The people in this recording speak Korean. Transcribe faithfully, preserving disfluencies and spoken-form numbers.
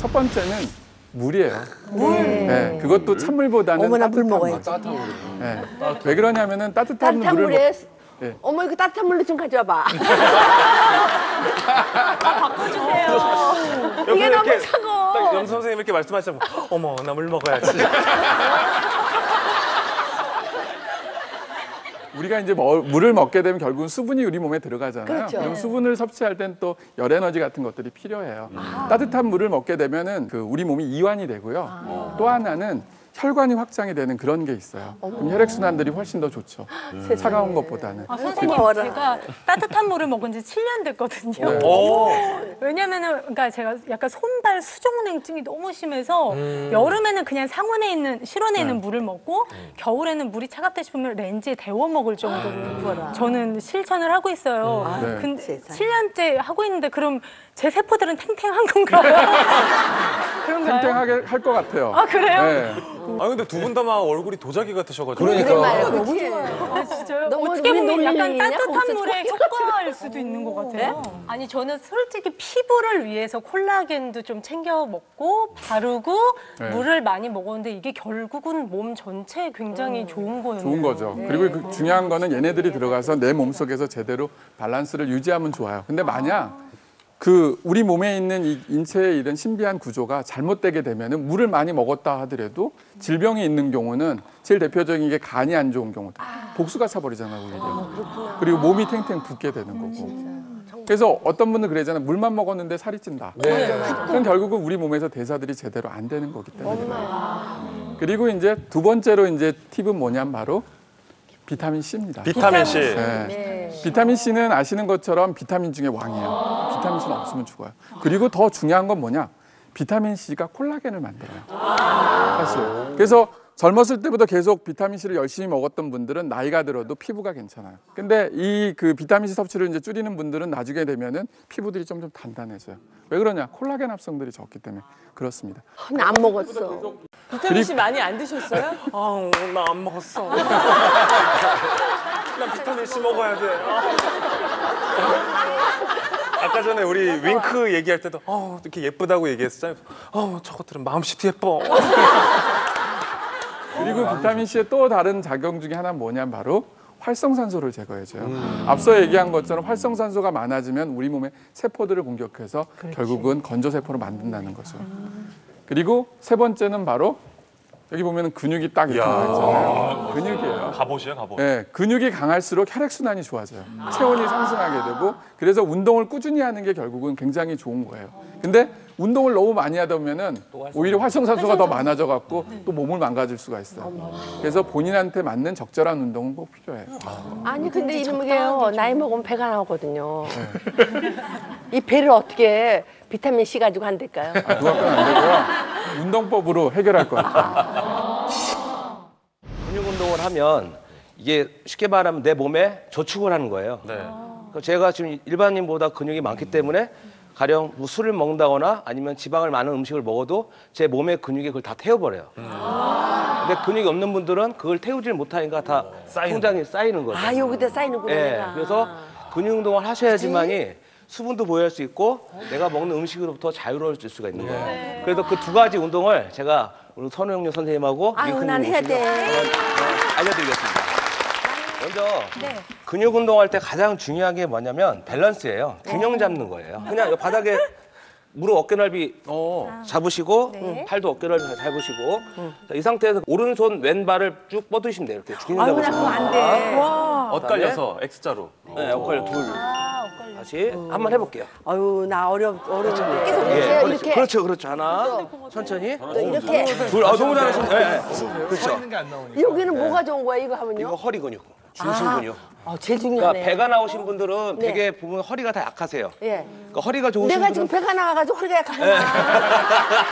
첫 번째는 물이에요. 물. 네, 그것도 찬물보다는 어머나 물 따뜻한 먹어야지. 물. 따뜻한 물. 네. 왜 그러냐면은 따뜻한, 따뜻한 물을 물에 먹... 네. 어머 이거 따뜻한 물로 좀 가져와봐. 옆에 이게 너무 이렇게 차가워. 딱 영 선생님 이렇게 말씀하시면 어머 나 물 먹어야지. 우리가 이제 뭐, 물을 먹게 되면 결국은 수분이 우리 몸에 들어가잖아요. 그렇죠. 그럼 수분을 섭취할 땐 또 열 에너지 같은 것들이 필요해요. 아. 따뜻한 물을 먹게 되면은 그 우리 몸이 이완이 되고요. 아. 또 하나는 혈관이 확장이 되는 그런 게 있어요. 그럼 혈액 순환들이 훨씬 더 좋죠. 음. 차가운 것보다는. 아, 선생님, 제가 따뜻한 물을 먹은 지 칠 년 됐거든요. 네. 왜냐면은, 그러니까 제가 약간 손발 수족냉증이 너무 심해서 음. 여름에는 그냥 상온에 있는, 실온에 있는 네. 물을 먹고 음. 겨울에는 물이 차갑다 싶으면 렌즈에 데워 먹을 정도로 아. 저는 실천을 하고 있어요. 음. 네. 근데 세상에. 칠 년째 하고 있는데 그럼 제 세포들은 탱탱한 건가요? 그런가요? 탱탱하게 할 것 같아요. 아, 그래요? 네. 아 근데 두 분 다 막 얼굴이 도자기 같으셔가지고. 그러니까. 너무 좋아요. 아, 진짜요? 너무 어떻게 우리 보면 약간 논리냐? 따뜻한 어째 물의 효과일 수도 있는 것 같아요. 아니 저는 솔직히 피부를 위해서 콜라겐도 좀 챙겨 먹고 바르고 네. 물을 많이 먹었는데 이게 결국은 몸 전체에 굉장히 좋은 거예요. 좋은 거죠. 그리고 그 중요한 거는 얘네들이 들어가서 내 몸속에서 제대로 밸런스를 유지하면 좋아요. 근데 만약 그 우리 몸에 있는 이 인체의 이런 신비한 구조가 잘못되게 되면은 물을 많이 먹었다 하더라도 질병이 있는 경우는 제일 대표적인 게 간이 안 좋은 경우들. 복수가 차버리잖아요, 오히려. 그리고 몸이 탱탱 붓게 되는 거고. 그래서 어떤 분은 그러잖아요. 물만 먹었는데 살이 찐다. 그럼 결국은 우리 몸에서 대사들이 제대로 안 되는 거기 때문에. 그리고 이제 두 번째로 이제 팁은 뭐냐면 바로 비타민 C입니다. 비타민 C. 네. 비타민 C는 아시는 것처럼 비타민 중에 왕이에요. 비타민 C는 없으면 죽어요. 그리고 더 중요한 건 뭐냐? 비타민 C가 콜라겐을 만들어요. 사실. 그래서 젊었을 때부터 계속 비타민 C를 열심히 먹었던 분들은 나이가 들어도 피부가 괜찮아요. 근데 이 그 비타민 C 섭취를 이제 줄이는 분들은 나중에 되면은 피부들이 좀 좀 단단해져요. 왜 그러냐? 콜라겐 합성들이 적기 때문에 그렇습니다. 나 안 먹었어. 비타민 C 많이 안 드셨어요? 아우 나 안 먹었어. 나 비타민 C 먹어야 돼. 아까 전에 우리 윙크 얘기할 때도 어 이렇게 예쁘다고 얘기했잖아요. 어 저것들은 마음씨도 예뻐. 그리고 비타민 C의 또 다른 작용 중에 하나는 뭐냐면 바로 활성산소를 제거해줘요. 음. 앞서 얘기한 것처럼 활성산소가 많아지면 우리 몸의 세포들을 공격해서 그렇지. 결국은 건조세포를 만든다는 거죠. 음. 그리고 세 번째는 바로 여기 보면 근육이 딱 이렇게 나와 있잖아요. 근육이에요. 갑옷이에요, 갑옷. 네, 근육이 강할수록 혈액순환이 좋아져요. 체온이 상승하게 되고 그래서 운동을 꾸준히 하는 게 결국은 굉장히 좋은 거예요. 근데 운동을 너무 많이 하다 보면은 오히려 활성산소가 더 많아져 갖고 또 몸을 망가질 수가 있어요. 그래서 본인한테 맞는 적절한 운동은 꼭 필요해요. 아니 근데 이러게요. 나이 먹으면 배가 나오거든요. 이 배를 어떻게 비타민 C 가지고 한댈까요? 아, 누가 빼면 안 되고요. 운동법으로 해결할 것 같아요. 근육 운동을 하면 이게 쉽게 말하면 내 몸에 저축을 하는 거예요. 네. 그러니까 제가 지금 일반인보다 근육이 많기 때문에 가령 뭐 술을 먹는다거나 아니면 지방을 많은 음식을 먹어도 제 몸의 근육이 그걸 다 태워버려요. 음. 근데 근육이 없는 분들은 그걸 태우질 못하니까 다 쌓이는. 통장에 쌓이는 거죠. 아 여기다 쌓이는구나. 예, 내가. 그래서 근육 운동을 하셔야지만이 수분도 보유할 수 있고 내가 먹는 음식으로부터 자유로워질 수가 있는 거예요. 네. 그래서 그 두 가지 운동을 제가 오늘 선우영료 선생님하고 아유 난 해야 돼. 알려드리겠습니다. 먼저 네. 근육 운동할 때 가장 중요한 게 뭐냐면 밸런스예요. 균형 잡는 거예요. 그냥 이 바닥에 무릎 어깨 넓이 잡으시고 네. 팔도 어깨 넓이 잡으시고 자, 이 상태에서 오른손 왼발을 쭉 뻗으시면 돼요. 이렇게 균형 아유 나 잡으시면 그거 안 돼. 엇갈려서 X자로. 네, 엇갈려 둘. 아, 엇갈려. 다시 한번 해볼게요. 아유 나 어렵 어려운데. 계속 예, 이렇게 그렇죠. 이렇게. 그렇죠, 그렇죠. 하나, 천천히. 또 이렇게. 둘, 아, 너무 잘하시네. 네, 네. 그렇죠. 여기는 뭐가 좋은 거야 이거 하면요? 이거 허리 근육, 중심 근육. 아 제일 그러니까 중요하네. 배가 나오신 분들은 네. 되게 보면 허리가 다 약하세요. 예. 그러니까 허리가 좋으신 내가 분들은 지금 배가 나와가지고 허리가 약하구나.